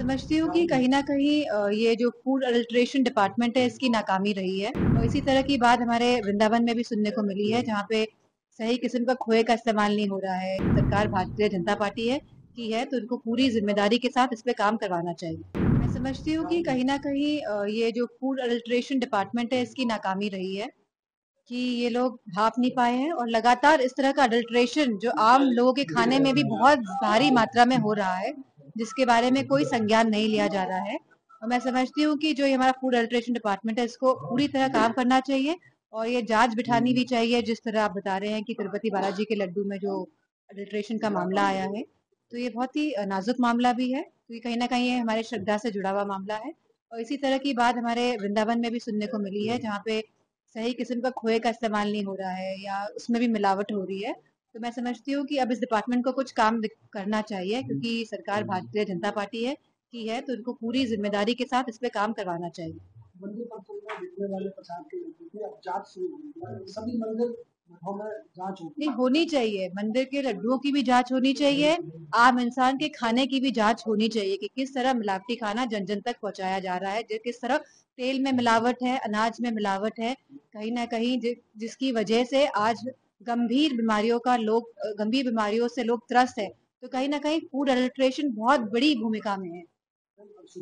समझती हूँ कि कहीं न कहीं ये जो फूड अडल्ट्रेशन डिपार्टमेंट है इसकी नाकामी रही है और इसी तरह की बात हमारे वृंदावन में भी सुनने को मिली है जहाँ पे सही किस्म का खोए का इस्तेमाल नहीं हो रहा है। सरकार भारतीय जनता पार्टी है की है तो उनको पूरी ज़िम्मेदारी के साथ इस पे काम करवाना चाहिए। मैं समझती हूँ कि कहीं न कहीं ये जो फूड अडल्ट्रेशन डिपार्टमेंट है इसकी नाकामी रही है कि ये लोग भाप नहीं पाए हैं और लगातार इस तरह का अडल्ट्रेशन जो आम लोगों के खाने में भी बहुत भारी मात्रा में हो रहा है, जिसके बारे में कोई संज्ञान नहीं लिया जा रहा है। और मैं समझती हूँ कि जो ये हमारा फूड अडल्ट्रेशन डिपार्टमेंट है, इसको पूरी तरह काम करना चाहिए और ये जाँच बिठानी भी चाहिए, जिस तरह आप बता रहे हैं कि तिरुपति बालाजी के लड्डू में जो अडल्ट्रेशन का मामला आया है, तो ये बहुत ही नाज़ुक मामला भी है, क्योंकि कहीं न कहीं ये हमारे श्रद्धा से जुड़ा हुआ मामला है। और इसी तरह की बात हमारे वृंदावन में भी सुनने को मिली है, जहाँ पे सही किस्म का खोए का इस्तेमाल नहीं हो रहा है या उसमें भी मिलावट हो रही है। तो मैं समझती हूँ कि अब इस डिपार्टमेंट को कुछ काम करना चाहिए क्योंकि सरकार भारतीय जनता पार्टी है की है तो उनको पूरी जिम्मेदारी के साथ इस पे काम करवाना चाहिए। मंदिर परिसर में बिकने वाले प्रसाद के लड्डू की अब जांच शुरू हुई है। सभी मंदिर मठों में जांच नहीं, होगी। होनी चाहिए, मंदिर के लड्डुओं की भी जांच होनी चाहिए, आम इंसान के खाने की भी जांच होनी चाहिए कि किस तरह मिलावटी खाना जन जन तक पहुंचाया जा रहा है, किस तरह तेल में मिलावट है, अनाज में मिलावट है, कहीं ना कहीं जिसकी वजह से आज गंभीर बीमारियों से लोग त्रस्त है। तो कहीं ना कहीं फूड अडल्ट्रेशन बहुत बड़ी भूमिका में है।